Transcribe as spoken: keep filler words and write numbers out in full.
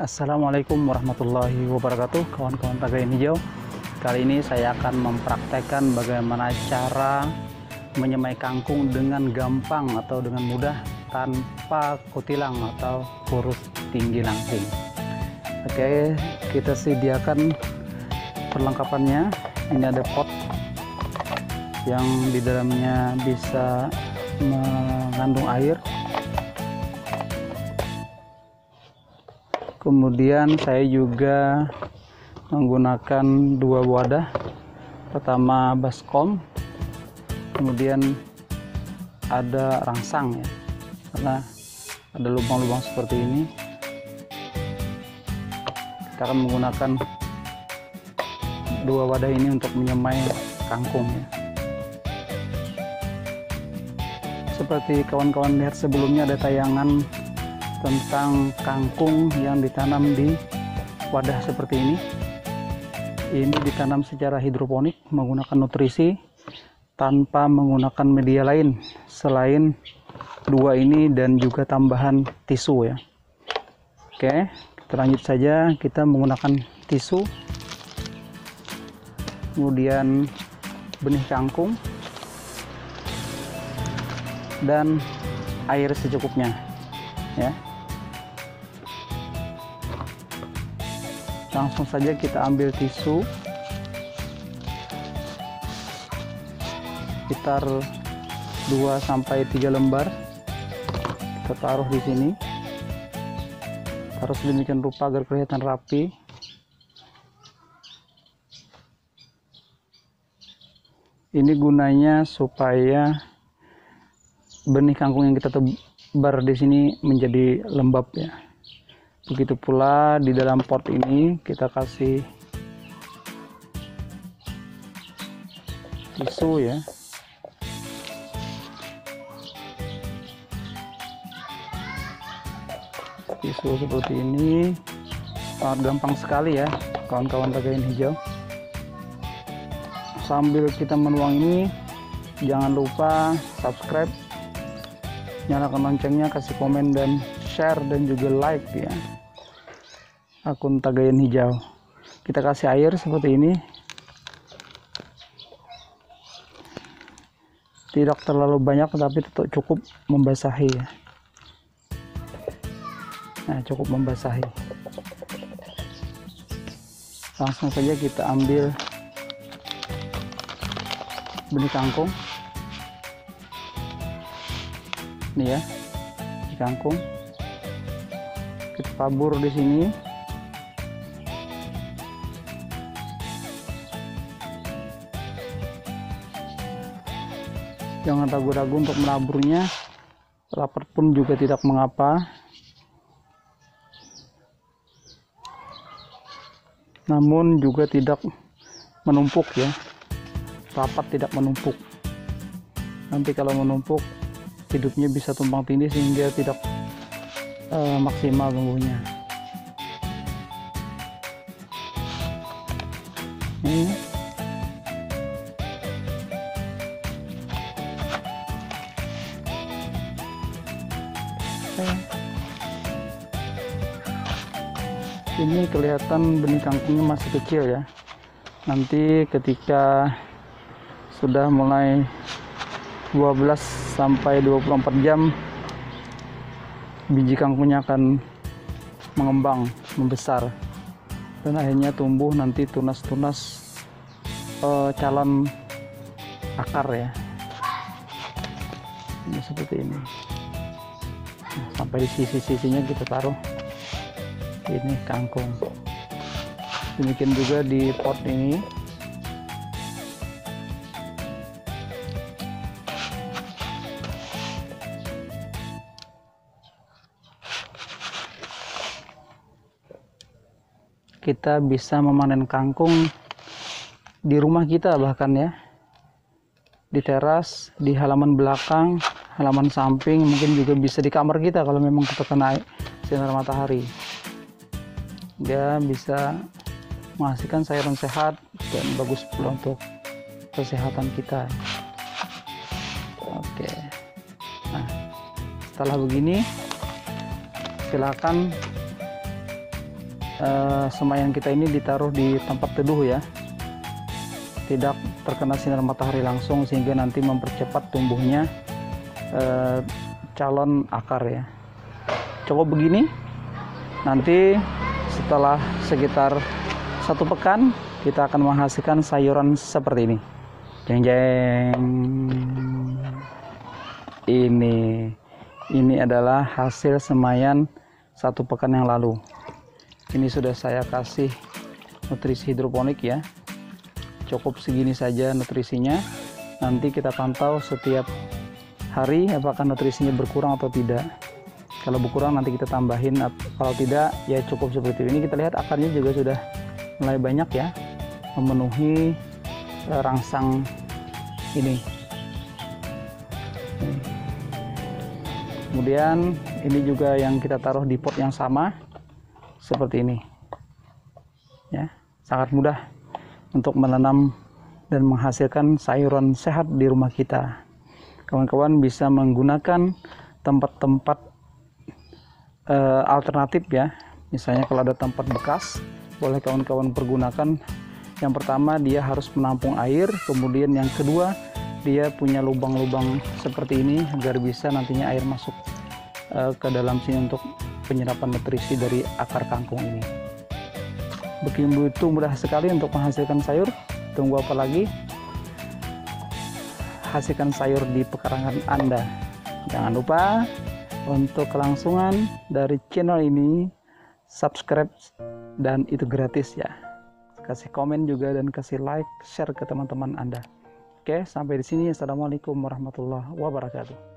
Assalamualaikum warahmatullahi wabarakatuh, kawan-kawan Tagayan Hijau. Kali ini saya akan mempraktekkan bagaimana cara menyemai kangkung dengan gampang atau dengan mudah tanpa kutilang atau kurus tinggi langsing. Oke, kita sediakan perlengkapannya. Ini ada pot yang di dalamnya bisa mengandung air. Kemudian saya juga menggunakan dua wadah. Pertama baskom, kemudian ada rangsang ya, karena ada lubang-lubang seperti ini. Kita akan menggunakan dua wadah ini untuk menyemai kangkung ya. Seperti kawan-kawan lihat sebelumnya, ada tayangan tentang kangkung yang ditanam di wadah seperti ini. Ini ditanam secara hidroponik menggunakan nutrisi tanpa menggunakan media lain selain dua ini dan juga tambahan tisu ya. Oke, kita lanjut saja. Kita menggunakan tisu, kemudian benih kangkung dan air secukupnya ya. Langsung saja kita ambil tisu sekitar dua sampai tiga lembar, kita taruh di sini, taruh sedemikian rupa agar kelihatan rapi. Ini gunanya supaya benih kangkung yang kita tebar di sini menjadi lembab ya. Begitu pula di dalam pot ini kita kasih tisu ya. Tisu seperti ini, sangat gampang sekali ya kawan-kawan Tagayan Hijau. Sambil kita menuang ini, jangan lupa subscribe, nyalakan loncengnya, kasih komen dan share dan juga like ya akun Tagayan Hijau. Kita kasih air seperti ini, tidak terlalu banyak tapi tetap cukup membasahi ya. Nah, cukup membasahi. Langsung saja kita ambil benih kangkung ini ya, di kangkung kita tabur di sini. Jangan ragu-ragu untuk menaburnya, rapat pun juga tidak mengapa. Namun juga tidak menumpuk ya, rapat tidak menumpuk. Nanti kalau menumpuk hidupnya bisa tumpang tindih sehingga tidak uh, maksimal tumbuhnya. Ini ini kelihatan benih kangkungnya masih kecil ya. Nanti ketika sudah mulai dua belas sampai dua puluh empat jam, biji kangkungnya akan mengembang, membesar, dan akhirnya tumbuh nanti tunas-tunas uh, calon akar ya. Ini seperti ini. Nah, sampai di sisi-sisinya kita taruh ini kangkung. Demikian juga di pot ini. Kita bisa memanen kangkung di rumah kita bahkan ya, di teras, di halaman belakang, halaman samping, mungkin juga bisa di kamar kita kalau memang terkena sinar matahari. Dia bisa menghasilkan sayuran sehat dan bagus pula untuk kesehatan kita. Oke, nah setelah begini silakan uh, semayan kita ini ditaruh di tempat teduh ya, tidak terkena sinar matahari langsung, sehingga nanti mempercepat tumbuhnya uh, calon akar ya. Cukup begini, nanti setelah sekitar satu pekan kita akan menghasilkan sayuran seperti ini. Jeng jeng. Ini, ini adalah hasil semayan satu pekan yang lalu. Ini sudah saya kasih nutrisi hidroponik ya. Cukup segini saja nutrisinya. Nanti kita pantau setiap hari apakah nutrisinya berkurang atau tidak. Kalau berkurang nanti kita tambahin, kalau tidak ya cukup seperti ini. Kita lihat akarnya juga sudah mulai banyak ya, memenuhi uh, rangsang ini. Kemudian ini juga yang kita taruh di pot yang sama seperti ini ya. Sangat mudah untuk menanam dan menghasilkan sayuran sehat di rumah kita. Kawan-kawan bisa menggunakan tempat-tempat uh, alternatif ya. Misalnya kalau ada tempat bekas, boleh kawan-kawan pergunakan. Yang pertama, dia harus menampung air. Kemudian yang kedua, dia punya lubang-lubang seperti ini agar bisa nantinya air masuk uh, ke dalam sini untuk penyerapan nutrisi dari akar kangkung ini. Begitu mudah sekali untuk menghasilkan sayur. Tunggu apa lagi? Hasilkan sayur di pekarangan Anda. Jangan lupa untuk kelangsungan dari channel ini, subscribe, dan itu gratis ya. Kasih komen juga dan kasih like, share ke teman-teman Anda. Oke, sampai di sini. Assalamualaikum warahmatullahi wabarakatuh.